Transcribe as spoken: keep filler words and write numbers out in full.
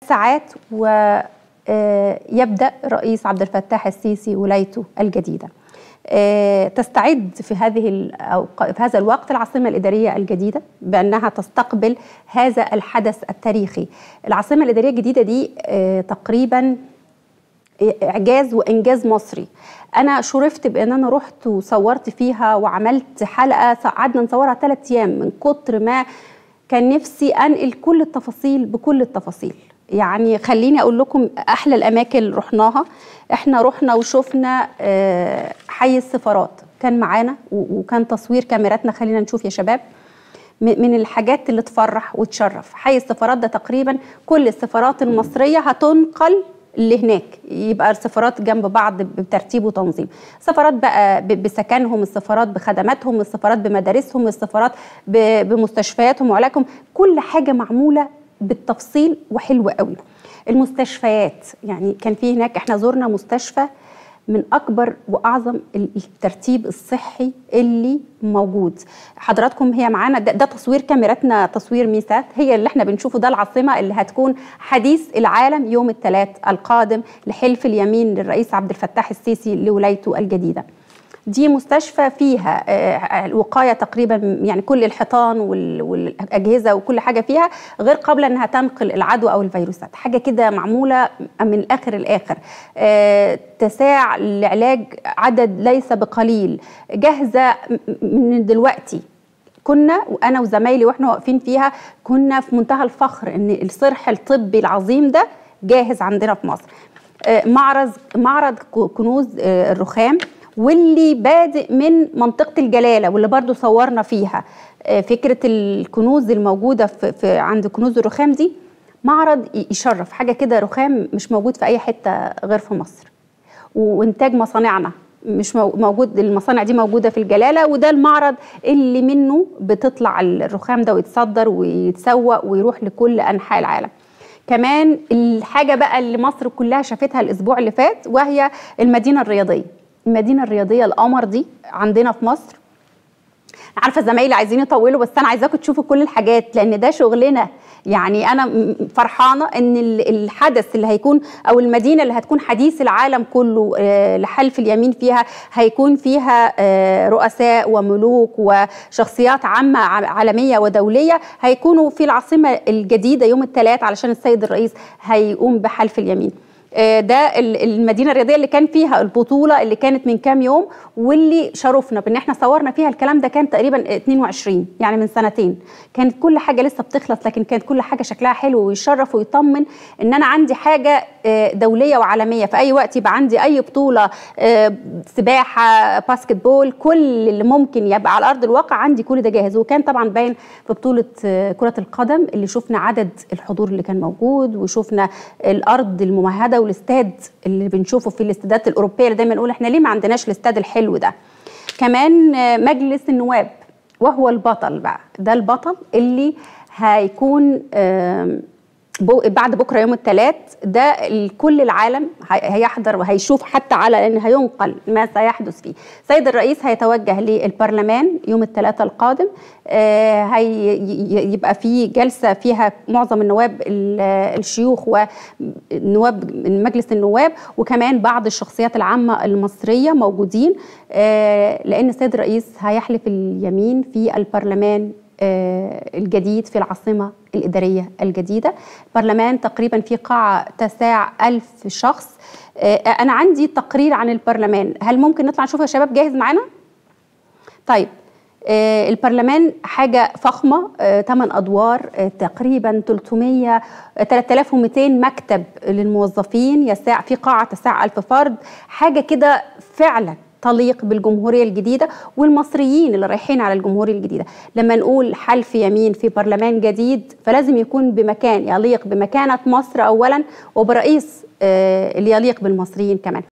ساعات ويبدأ الرئيس عبد الفتاح السيسي ولايته الجديدة. تستعد في هذه في هذا الوقت العاصمة الإدارية الجديدة بأنها تستقبل هذا الحدث التاريخي. العاصمة الإدارية الجديدة دي تقريبا إعجاز وإنجاز مصري. أنا شرفت بأن أنا رحت وصورت فيها وعملت حلقة قعدنا نصورها ثلاث أيام من كتر ما كان نفسي أنقل كل التفاصيل بكل التفاصيل. يعني خليني أقول لكم أحلى الأماكن اللي رحناها. إحنا رحنا وشفنا حي السفارات كان معانا وكان تصوير كاميراتنا. خلينا نشوف يا شباب من الحاجات اللي تفرح وتشرف. حي السفارات ده تقريبا كل السفارات المصرية هتنقل اللي هناك، يبقى السفارات جنب بعض بترتيب وتنظيم. السفارات بقى بسكنهم، السفارات بخدماتهم، السفارات بمدارسهم، السفارات بمستشفياتهم وعلاجهم، كل حاجة معمولة بالتفصيل وحلوة قوي. المستشفيات يعني كان في هناك، احنا زرنا مستشفى من أكبر وأعظم الترتيب الصحي اللي موجود. حضراتكم هي معانا ده, ده تصوير كاميراتنا، تصوير ميسات، هي اللي احنا بنشوفه. ده العاصمة اللي هتكون حديث العالم يوم الثلاث القادم لحلف اليمين للرئيس عبد الفتاح السيسي لولايته الجديدة. دي مستشفى فيها الوقاية تقريبا، يعني كل الحيطان والأجهزة وكل حاجة فيها، غير قابلة أنها تنقل العدوى أو الفيروسات. حاجة كده معمولة من الآخر الآخر، تساع لعلاج عدد ليس بقليل، جاهزة من دلوقتي. كنا وأنا وزمايلي وإحنا واقفين فيها كنا في منتهى الفخر إن الصرح الطبي العظيم ده جاهز عندنا في مصر. معرض معرض كنوز الرخام، واللي بادئ من منطقة الجلالة واللي برضو صورنا فيها. فكرة الكنوز الموجودة في, في عند كنوز الرخام دي معرض يشرف، حاجة كده رخام مش موجود في أي حتة غير في مصر. وإنتاج مصانعنا مش موجود، المصانع دي موجودة في الجلالة، وده المعرض اللي منه بتطلع الرخام ده ويتصدر ويتسوق ويروح لكل أنحاء العالم. كمان الحاجة بقى اللي مصر كلها شافتها الأسبوع اللي فات وهي المدينة الرياضية. المدينة الرياضية القمر دي عندنا في مصر. عارفة زمايلي عايزين يطولوا، بس أنا عايزاكم تشوفوا كل الحاجات لأن ده شغلنا. يعني أنا فرحانة إن الحدث اللي هيكون أو المدينة اللي هتكون حديث العالم كله لحلف اليمين فيها، هيكون فيها رؤساء وملوك وشخصيات عامة عالمية ودولية هيكونوا في العاصمة الجديدة يوم الثلاث علشان السيد الرئيس هيقوم بحلف اليمين. ده المدينة الرياضية اللي كان فيها البطولة اللي كانت من كام يوم، واللي شرفنا بان احنا صورنا فيها. الكلام ده كان تقريبا اثنين وعشرين، يعني من سنتين. كانت كل حاجة لسه بتخلص، لكن كانت كل حاجة شكلها حلو ويشرف ويطمن ان انا عندي حاجة دولية وعالمية. في اي وقت يبقى عندي اي بطولة، سباحة، باسكت بول، كل اللي ممكن يبقى على ارض الواقع عندي كل ده جاهز. وكان طبعا باين في بطولة كرة القدم اللي شفنا عدد الحضور اللي كان موجود، وشفنا الارض الممهدة والاستاد اللي بنشوفه في الاستادات الأوروبية اللي دايما نقول احنا ليه ما عندناش الاستاد الحلو ده. كمان مجلس النواب وهو البطل بقى، ده البطل اللي هيكون بعد بكره يوم الثلاث. ده كل العالم هيحضر وهيشوف حتى على لان هينقل ما سيحدث فيه. سيد الرئيس هيتوجه للبرلمان يوم الثلاثاء القادم، هيبقى في جلسه فيها معظم النواب الشيوخ ونواب مجلس النواب، وكمان بعض الشخصيات العامه المصريه موجودين، لان السيد الرئيس هيحلف اليمين في البرلمان الجديد في العاصمة الإدارية الجديدة. البرلمان تقريبا في قاعة تساع ألف شخص. أنا عندي تقرير عن البرلمان، هل ممكن نطلع نشوفه يا شباب؟ جاهز معانا؟ طيب، البرلمان حاجة فخمة، ثمان أدوار، تقريبا ثلاثمية ثلاثة آلاف ومئتين مكتب للموظفين، يساع في قاعة تساع ألف فرد. حاجة كده فعلا تليق بالجمهورية الجديدة والمصريين اللي رايحين على الجمهورية الجديدة. لما نقول حلف يمين في برلمان جديد فلازم يكون بمكان يليق بمكانة مصر أولا، وبرئيس اللي يليق بالمصريين كمان.